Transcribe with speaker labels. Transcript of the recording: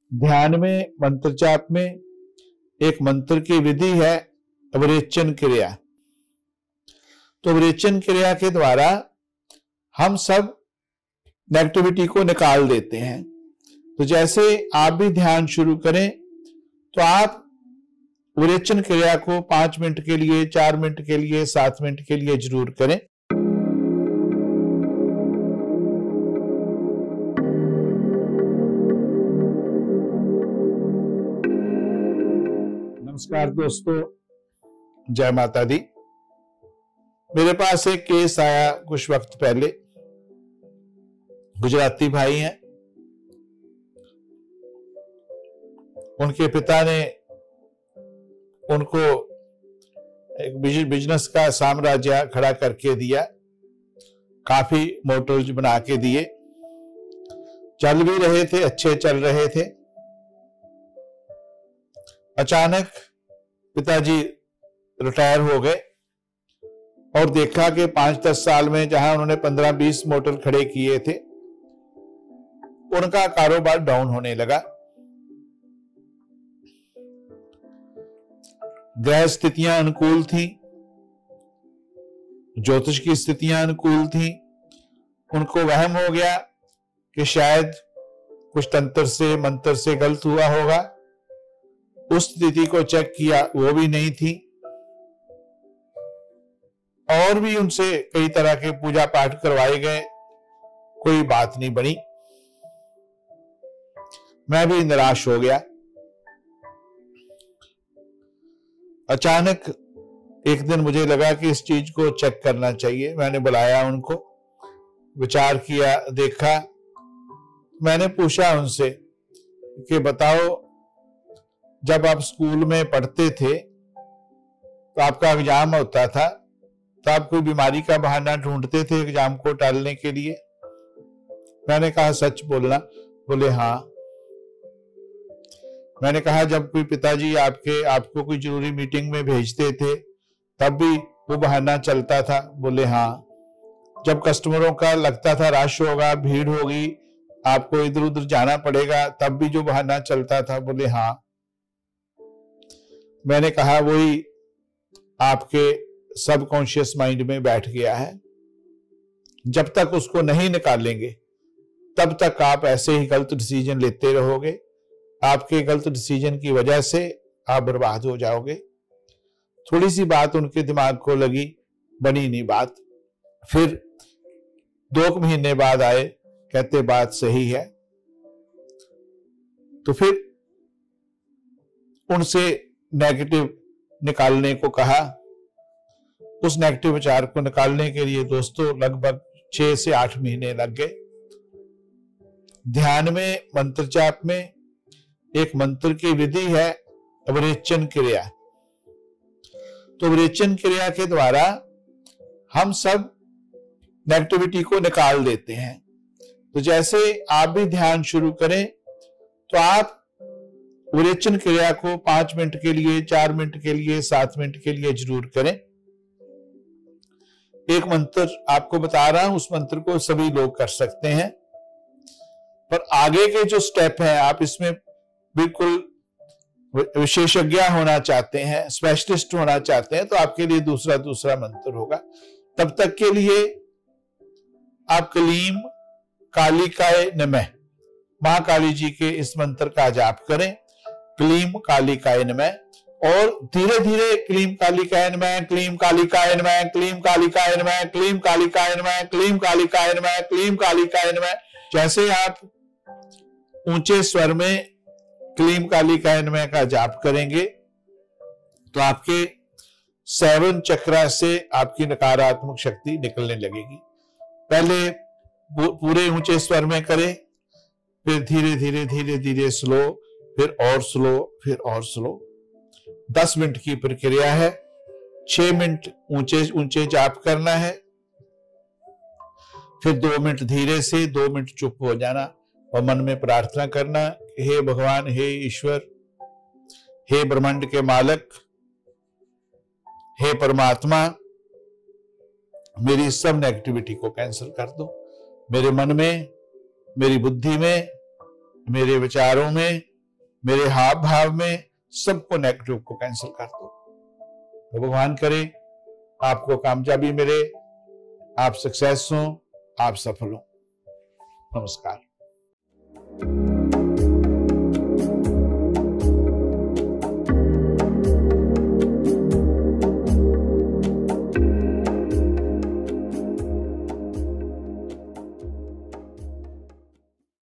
Speaker 1: ध्यान में, मंत्र जाप में एक मंत्र की विधि है अवरेचन क्रिया। तो अवरेचन क्रिया के द्वारा हम सब नेगेटिविटी को निकाल देते हैं। तो जैसे आप भी ध्यान शुरू करें तो आप अवरेचन क्रिया को 5 मिनट के लिए, 4 मिनट के लिए, 7 मिनट के लिए जरूर करें। नमस्कार दोस्तों, जय माता दी। मेरे पास एक केस आया कुछ वक्त पहले। गुजराती भाई हैं, उनके पिता ने उनको एक बिजनेस का साम्राज्य खड़ा करके दिया, काफी मोटर्स बना के दिए, चल भी रहे थे, अच्छे चल रहे थे। अचानक पिताजी रिटायर हो गए और देखा कि 5-10 साल में जहां उन्होंने 15-20 मोटर खड़े किए थे, उनका कारोबार डाउन होने लगा। ग्रह स्थितियां अनुकूल थी, ज्योतिष की स्थितियां अनुकूल थी। उनको वहम हो गया कि शायद कुछ तंत्र से, मंत्र से गलत हुआ होगा। उस स्थिति को चेक किया, वो भी नहीं थी। और भी उनसे कई तरह के पूजा पाठ करवाए गए, कोई बात नहीं बनी। मैं भी निराश हो गया। अचानक एक दिन मुझे लगा कि इस चीज को चेक करना चाहिए। मैंने बुलाया उनको, विचार किया, देखा। मैंने पूछा उनसे कि बताओ, जब आप स्कूल में पढ़ते थे तो आपका एग्जाम होता था, तो आप कोई बीमारी का बहाना ढूंढते थे एग्जाम को टालने के लिए? मैंने कहा सच बोलना। बोले हाँ। मैंने कहा जब कोई पिताजी आपको कोई जरूरी मीटिंग में भेजते थे तब भी वो बहाना चलता था? बोले हाँ। जब कस्टमरों का लगता था रश होगा, भीड़ होगी, आपको इधर उधर जाना पड़ेगा, तब भी जो बहाना चलता था? बोले हाँ। मैंने कहा वही आपके सबकॉन्शियस माइंड में बैठ गया है। जब तक उसको नहीं निकालेंगे तब तक आप ऐसे ही गलत डिसीजन लेते रहोगे। आपके गलत डिसीजन की वजह से आप बर्बाद हो जाओगे। थोड़ी सी बात उनके दिमाग को लगी, बनी नहीं बात। फिर 2 महीने बाद आए, कहते बात सही है। तो फिर उनसे नेगेटिव निकालने को कहा। उस नेगेटिव विचार को निकालने के लिए दोस्तों लगभग 6 से 8 महीने लग गए। ध्यान में, मंत्र जाप में एक मंत्र की विधि है अवरेचन क्रिया। तो अवरेचन क्रिया के द्वारा हम सब नेगेटिविटी को निकाल देते हैं। तो जैसे आप भी ध्यान शुरू करें तो आप अवरेचन क्रिया को 5 मिनट के लिए, 4 मिनट के लिए, 7 मिनट के लिए जरूर करें। एक मंत्र आपको बता रहा हूं, उस मंत्र को सभी लोग कर सकते हैं, पर आगे के जो स्टेप हैं आप इसमें बिल्कुल विशेषज्ञ होना चाहते हैं, स्पेशलिस्ट होना चाहते हैं, तो आपके लिए दूसरा मंत्र होगा। तब तक के लिए आप क्लीम कालिकाय नमः, मां काली जी के इस मंत्र का जाप करें, क्लीम कालिकाय नमः। और धीरे धीरे क्लीम कालिकाय नमः, क्लीम कालिकाय नमः, क्लीम कालिकाय नमः, क्लीम कालिकाय नमः, क्लीम कालिकाय नमः, क्लीम कालिकाय नमः। जैसे आप ऊंचे स्वर में क्लीम कालिकाय नमः का जाप करेंगे तो आपके 7 चक्रा से आपकी नकारात्मक शक्ति निकलने लगेगी। पहले पूरे ऊंचे स्वर में करें, फिर धीरे धीरे धीरे धीरे स्लो, फिर और स्लो, फिर और स्लो। 10 मिनट की प्रक्रिया है। 6 मिनट ऊंचे जाप करना है, फिर 2 मिनट धीरे से, 2 मिनट चुप हो जाना और मन में प्रार्थना करना, हे भगवान, हे ईश्वर, हे ब्रह्मांड के मालक, हे परमात्मा, मेरी सब नेगेटिविटी को कैंसिल कर दो। मेरे मन में, मेरी बुद्धि में, मेरे विचारों में, मेरे हाव भाव में सबको नेगेटिव को कैंसिल कर दो। तो भगवान करे आपको कामयाबी मिले, आप सक्सेस हो, आप सफल हो। नमस्कार।